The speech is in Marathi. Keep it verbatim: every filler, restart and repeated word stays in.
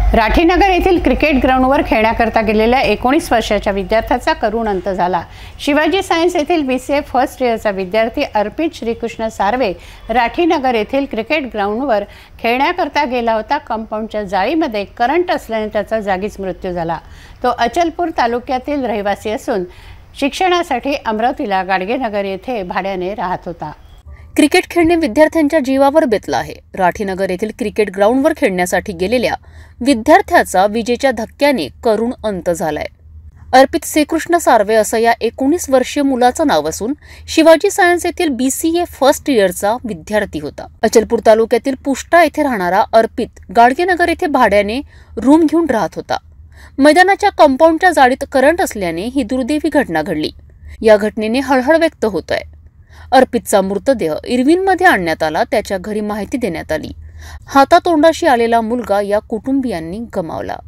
राठीनगर येथील क्रिकेट ग्राउंडवर खेळण्याकरता गेलेल्या एकोणीस वर्षाच्या विद्यार्थ्याचा करुण अंत झाला। शिवाजी सायन्स येथील बी सी ए फर्स्ट इयरचा विद्यार्थी अर्पित श्रीकृष्ण सार्वे राठीनगर येथील क्रिकेट ग्राउंडवर खेळण्याकरता गेला होता। कंपाऊंडच्या जाळीमध्ये करंट असल्याने त्याचा जागीच मृत्यू झाला। तो अचलपूर तालुक्यातील रहिवासी असून शिक्षणासाठी अमरावतीला गाडगेनगर येथे भाड्याने राहत होता। क्रिकेट खेळणे विद्यार्थ्यांच्या जीवावर बेतलं आहे। राठीनगर येथील क्रिकेट ग्राउंडवर खेळण्यासाठी गेलेल्या विद्यार्थ्याचा विजेच्या धक्क्याने करुण अंत झालाय। अर्पित श्रीकृष्ण सार्वे असं या एकोणीस वर्षीय मुलाचं नाव असून शिवाजी सायन्स येथील बी सी ए फर्स्ट इयरचा विद्यार्थी होता। अचलपूर तालुक्यातील पुष्टा येथे राहणारा अर्पित गाडगेनगर येथे भाड्याने रूम घेऊन राहत होता। मैदानाच्या कंपाऊंडच्या जाळीत करंट असल्याने ही दुर्दैवी घटना घडली। या घटनेने हळहळ व्यक्त होत आहे। अर्पितचा मृतदेह इरविनमध्ये आणण्यात आला। त्याच्या घरी माहिती देण्यात आली। हातातोंडाशी आलेला मुलगा या कुटुंबियांनी गमावला।